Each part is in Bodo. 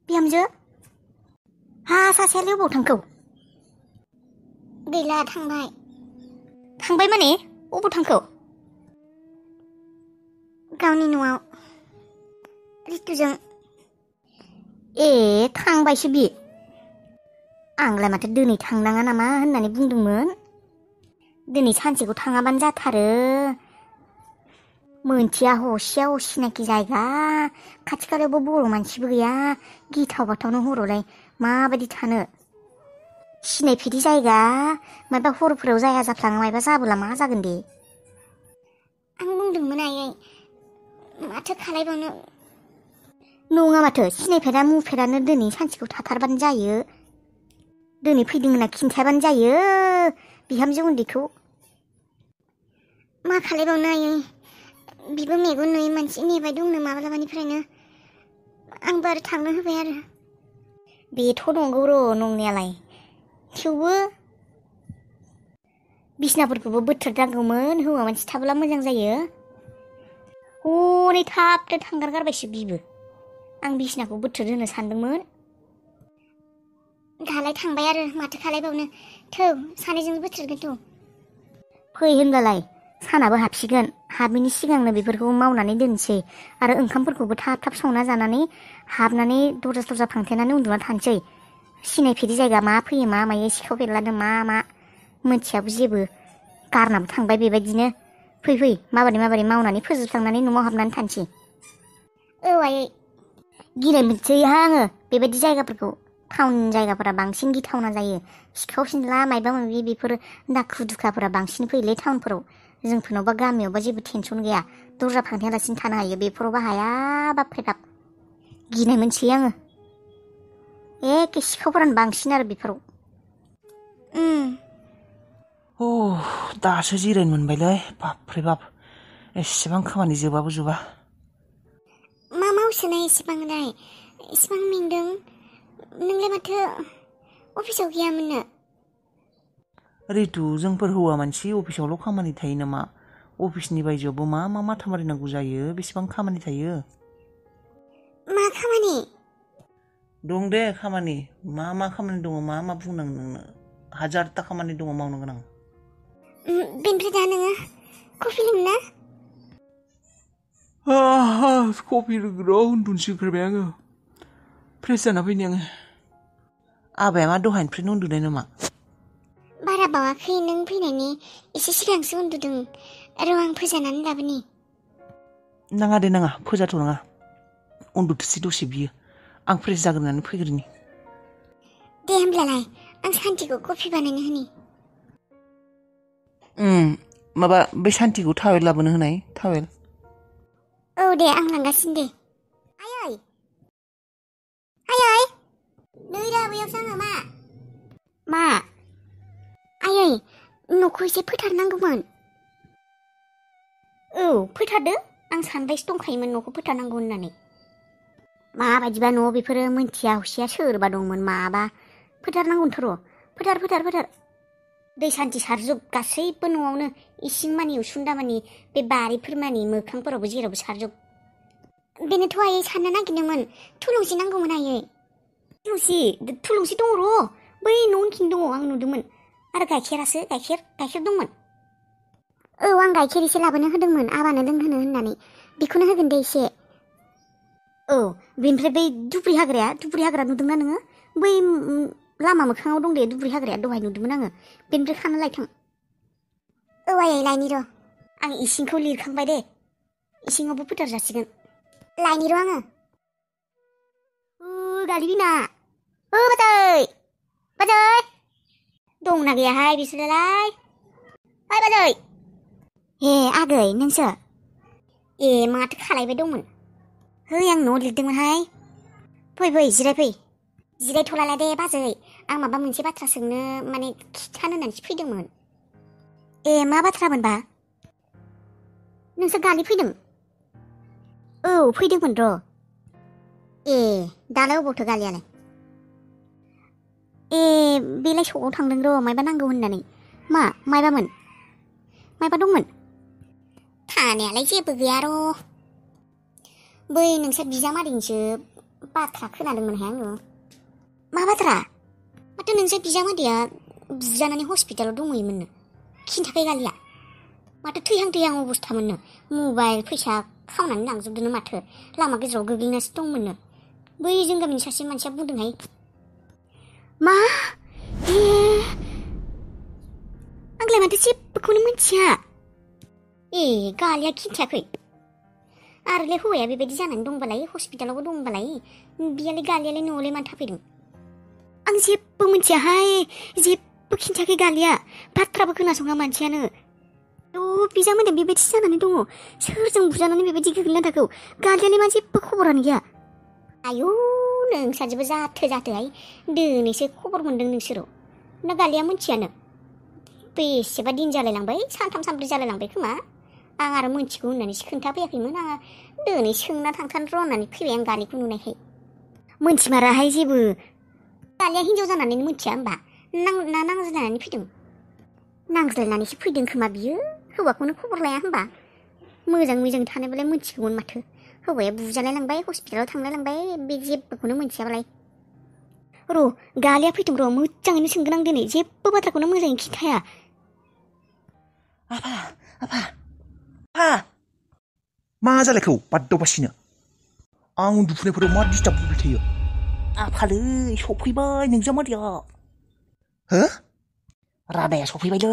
बिहामजो हा सासेयालाय अबाव थांखौ? गैला थांबाय। थांबाय माने अबाव थांखौ? गावनि न'आव रितुजों। ए थांबायसो बि। आंलाय माथो दिनै थांनाङा नामा होननानै बुंदोंमोन। दिनै सानसेखौ थाङाबानो जाथारो। मोनथिया हसिया असिनाखि जायगा, खाथि खालायावबो बर' मानसिबो गैया, गिथाव बाथावनो हरावलाय माबायदि थानो। सिनायफेरि जायगा, मायबा हरफोराव जाया जाफ्लाङो मायबा जाबोला मा जागोन दे। आं बुंदोंमोन आयै, माथो खालायबावनो। नङा माथो सिनायफेरा मुफेरानो दिनै सानसेखौ थाथारबानो जायो। दिनै फैदों होनना खिन्थायाबानो जायो बिहामजो उन्दैखौ। मा खालायबावनो आयै, बिबो मेगन नुयै मानसि नेबाय दंनो माब्लाबानिफ्रायनो। आंबो आरो थांनो होबाय आरो। बेथ' नंगौ र' नंनायालाय, थेवबो बिसनाफोरखौबो बोथ्रोदनांगौमोन, हौवा मानसि थाब्ला मोजां जायो। हनै थाबनो थांगारगारबायसो बिबो। आं बिसनाखौ बोथ्रोद होनो सानदोंमोन। दालाय थांबाय आरो माथो खालायबावनो, थौ सानैजों बोथ्रोदगोन थ'। फै होनब्लालाय सानाबो हाबसिगोन, हाबिनि सिगांनो बेफोरखौ मावनानै दोनसै आरो ओंखामफोरखौबो थाब थाब संना जानानै हाबनानै दरजा फांथेनानै उन्दुना थानोसै। सिनायफेरि जायगा मा फैयो मा मायो, सिखाव बेरलादों मा मोनथियाबो जेबो, गारनाबो थांबाय बेबायदिनो। फै माबोरै मावनानै फोजोबस्रांनानै न'आव हाबनानै थानोसै। औ आयै। गिनाय मोनसैहाय आङो बेबायदि जायगाफोरखौ। टाउन जायगाफोरा बांसिन गिथावना जायो। सिखाव सिनला मायबा मायबि बेफोर दाखु दुखाफोरा बांसिन फैयोलै टाउनफोराव। जोंफोरनावबा गामियावबा जेबो टेनसन गैया, दरजा फांथेयालासिनो थानो हायो। बेफोरावबा हाया बाबरे बाब, गिनाय मोनसै आङो। एखे सिखावफोरानो बांसिन आरो बेफोराव। दासो जिरायनो मोनबायलै, बाबरे बाब एसेबां खामानि जोबाबो जोबा। मा मावसोनाय एसेबांलाय, एसेबां मेंदों? नोंलाय माथो अफिसाव गैयामोननो? रितु, जोंफोर हौवा मानसि अफिसावल' खामानि थायो नामा? अफिसनि बायजोआवबो मा माथा मारिनांगौ जायो, बेसेबां खामानि थायो। मा खामानि? दं दे खामानि, मा खामानि दङ, मा बुंनांगौ नोंनो, हाजारथा खामानि दङ मावनो गोनां। बेनिफ्राय दा नोङो कफि लोंना? कफि लोंगोन र', उन्दुनोसो ओंखारबाय आङो। फ्रेस जाना फैनि आङो। आबाया मा दहायनिफ्रायनो उन्दुनाय नामा? बारा बावाखै, नों फैनायनि एसे सिगांसो उन्दुदों। र' आं फोजानानै लाबोनि। नाङा दे नाङा, फोजाथ'नाङा, उन्दुथोसै दसे बियो, आं फ्रेस जाग्रोनानै फैग्रोनि। दे होमब्लालाय आं सान्थिखौ कफि बानायनो होनि। माबा बै सान्थिखौ टावेल लाबोनो होनाय, टावेल। औ दे, आं लांगासिनो दे। आयै आयै, नै बैयावसो आङो। मा? आयै, न'खौ एसे फोथारनांगौमोन। औ फोथारदो, आं सानबायसो दंखायोमोन न'खौ फोथारनांगौ होननानै। माबायदिबा न' बेफोरो, मोनथिया हसिया सोरबा दंमोन माबा। फोथारनांगौनोथ' र', फोथार। दै सान्थि सारजोब गासैबो न'आवनो, इसिं मानि उसुंदा मानि, बे बारिफोर मानि, मोखांफोरावबो जेरावबो सारजोब। बेनोथ' आयै सारनो नागिरदोंमोन, थुलुंसि नांगौमोन आयै। थुलुंसि दङ र', बै न' उनथिं दङ, आं नुदोंमोन। आरो गाइखेरासो, गाइखेर दंमोन। औ, आं गाइखेर एसे लाबोनो होदोंमोन आबानो लोंहोनो होननानै, बेखौनो होगोन दे एसे। औ, बेनिफ्राय बै दुब्रि हाग्रा नुदोंना नोङो? बै लामा मोखाङाव दं दे दुब्रि हाग्राया, दहाय नुदोंमोन आङो। बेनिफ्राय खाना लायथां। औ आयै, लायनि र'। आं इसिंखौ लिरखांबाय दे, इसिङावबो फोथार जासिगोन। लायनि र' आङो। गारि बिमा, बाजै दंना गैयाहाय बिसोरलाय? ओइ बाजै। हे आगै, नोंसो? ए माथो खालायबाय दंमोन? आं न' लिरदोंमोनहाय। फै जिरायफै। जिरायथ'लाला दे बाजै, आं माबा मोनसे बाथ्रा सोंनो माने खिथानो होननानैसो फैदोंमोन। ए मा बाथ्रामोनबा? नोंसोर गारि फैदों? औ फैदोंमोन र'। ए दालाय अबावथो गालियालाय? ए बेलाय सकआव थांदों र', मायबा नांगौ होननानै। मायबामोन? मायबा दंमोन? थानायालाय जेबो गैया र'। बै नोंसोर बिजामादैनिसो बाथ्रा खोनादोंमोनहाय आङो मा बाथ्रा माथो नोंसोर बिजामादैया बुजानानै हस्पिटालाव दंहैयोमोननो खिन्थाखै गालिया माथो थैहां अबस्थामोननो मबाइल फैसा खावनानै लांजोबदोंनो माथो लामा गेजेराव गोग्लैनासो दंमोननो बै जों गामिनि सासे मानसिया बुंदोंहाय मा आंलाय माथो जेबोखौनो मिथिया गालिया खिन्थायाखै आरोलाय हौवाया बेबायदि जानानै दंबालाय हस्पिटालावबो दंबालाय बियालाय गालियालाय न'आवलाय मानो थाफैदों आं जेबो मिथियाहाय जेबो खिन्थायाखै गालिया बाथ्राबो खोनासङा मानसियानो बिजामादैया बेबायदि जानानै दङ सोरजों बुजानानै बेबायदि गोग्लैना थाखौ गालियालाय मा जेबो खबरानो गैया आयौ नोंसाजोबो जाथोहाय दिनैसो खबर मोनदों नोंसोरो ना गालिया मिथियानो बेसेबा दिन जालायलांबाय सानथाम सानब्रै जालायलांबाय खोमा आं आरो मिथिगौ होननानैसो खोन्थाफैयाखैमोन आं दिनै सोंना थांथानो र' होननानै फैबाय आं गालिखौ नुनायखाय मिथिमाराहाय जेबो गालिया हिनजाव जानानैनो मिथिया होमबा ना नांज्लायनानै फैदों नांज्लायनानैसो फैदों खोमा बियो हौवाखौनो खबर लाया होमबा मोजां थानायबालाय मिथिगौमोन माथो हौवाया बुजालाय लांबाय हस्पिटालाव थांलाय लांबाय बे जेबोखौनो मिथियाबालाय र' गालिया फैदों र' मोजाङैनो सोंगोन आं दिनै जेबो बाथ्राखौनो मोजाङै खिन्थाया आफा मा जालायखौ बाददावबासिनो आं उन्दुफुनायफोराव मा डिस्टार्ब होबाय थायो आफालै सफैबाय नोंजामादैया हो रादाया सफैबायलै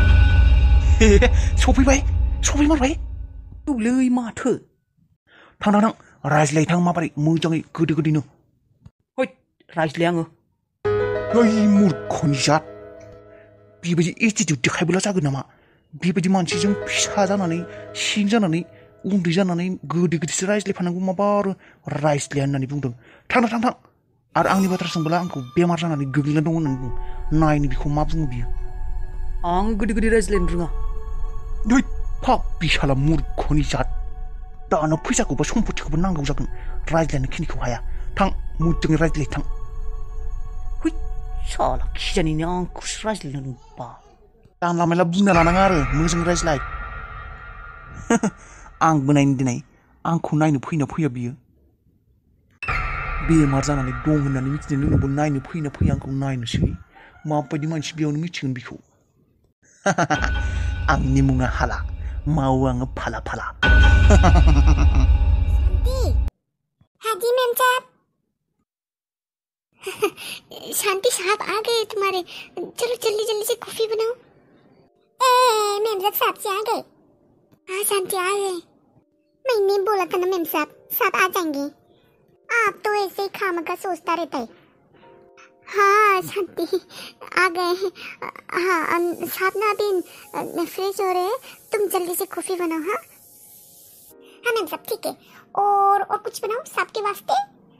सफैमारबाय औलै माथो थां रायज्लायथां माबोरै मोजाङै गोदैनो हैद रायज्लाय आङो ओइ मुर्खनि जात बेबायदि एटिटिउड देखायबोला जागोन नामा बेबायदि मानसिजों फिसा जानानै सिं जानानै उन्दै जानानै गोदैसो रायज्लायफानांगौ माबा आरो रायज्लाया होननानै बुंदों थां आरो आंनि बाथ्रा सोंबोला आंखौ बेमार जानानै गोग्लैना दं होननानै बुं नायनो बेखौ मा बुङो बियो आं गोदै रायज्लायनो रोङा नै बिसाला मुर्खनि जात दानो फैसाखौबो सम्पतिखौबो नांगौ जागोन रायज्लायनो खिनिखौ हाया थां मोजाङै रायज्लाय थां है साला खिजानिनो आंखौसो रायज्लायनो रोंबा जानला मेला बुंना लानाङा आरो मोजां रायज्लाय आंबो नायनो दिनै आंखौ नायनो फैया बियो बेमार जानानै दं होननानै मिथिनायनि उनावबो नायनो फैया आंखौ नायनोसै माबायदि मानसि बेयावनो मिथिगोन बेखौ आंनि मुङा हाला मावो आङो फाला हादी मैम साहब शांति साहब आ गए तुम्हारे चलो जल्दी से कॉफी बनाओ मैम साहब से आ गए हाँ शांति आ गए मैंने बोला था ना मैम साहब आ जाएंगे आप तो ऐसे ही खामखा सोचता रहता है हाँ शांति आ गए हैं हाँ साहब ना अभी फ्रेश हो रहे हैं तुम जल्दी से कॉफी बनाओ हाँ मैम साहब ठीक है और कुछ बनाओ साहब के वास्ते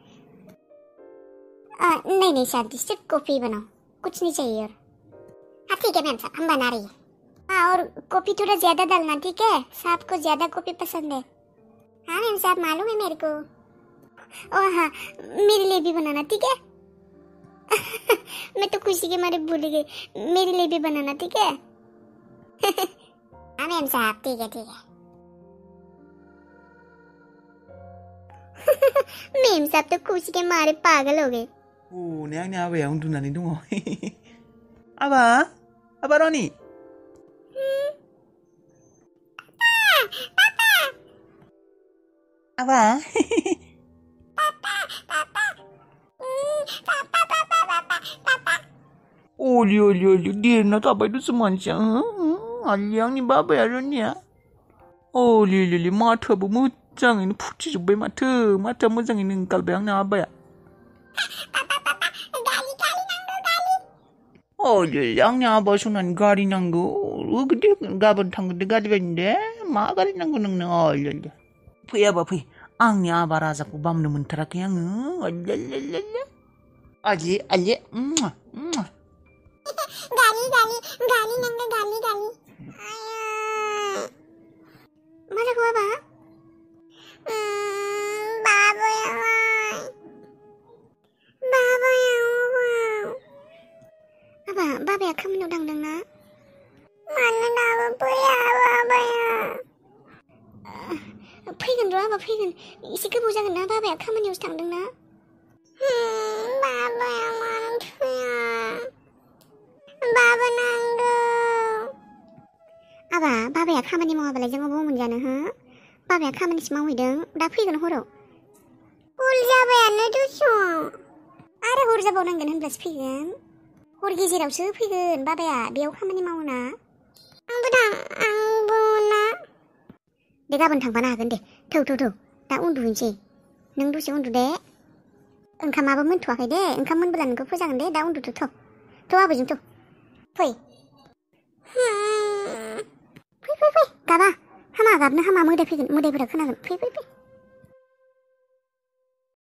नहीं शांति सिर्फ कॉफी बनाओ कुछ नहीं चाहिए और हाँ ठीक है मैम साहब हम बना रही है हाँ और कॉफी थोड़ा ज्यादा डालना ठीक है साहब को ज्यादा कॉफी पसंद है हाँ मैम साहब मालूम है मेरे को और हाँ मेरे लिए भी बनाना ठीक है मैं तो खुशी के मारे भूल गई मेरे लिए भी बनाना ठीक है हाँ मैम साहब ठीक है मैम साहब तो खुशी के मारे पागल हो गए नै आंनि आबाया उन्दुनानै दङ आबा रनि आबा ओली देरना थाबायदोंसो मानसिया आलि आंनि बाबाया रनिया ओली माथोआबो मोजाङैनो फुथिजोब्बाय माथोआ मोजाङैनो ओंखारबाय आंना आबाया ओली आंनि आबा सनानि गारि नांगौ दे गाबोन थांगोन दे गारि बायनो दे मा गारि नांगौ नोंनो ओली फैयाबा फै आंनि आबा राजाखौ बामनो मोनथाराखै आङो आलि गाली नांगौ मा जाखो बाबाया खामानियाव थांदोंना मानो दाबो फैया बाबाया फैगोन र' आबा फैगोन एसे गोबाव जागोन ना बाबाया खामानियावसो थांदोंना बाबाया खामानि मावाबालाय जों अबाव मोनजानो हो बाबाया खामानिसो मावहैदों दा फैगोन हराव हर जाबायानो दसं आरो हर जाबावनांगोन होनब्लासो फैगोन हर गेजेरावसो फैगोन बाबाया बेयाव खामानि मावोना आंबो ना दे गाबोन थांफानो हागोन दे थौ दा उन्दुहैनोसै नों दसे उन्दु दे ओंखामाबो मोनथ'वाखै दे ओंखाम मोनब्ला नोंखौ फोजागोन दे दा उन्दुदो थ' आबैजों फै फै गाबा हामा गाबनो हामा मोदाय फैगोन मोदायफोरा खोनागोन फै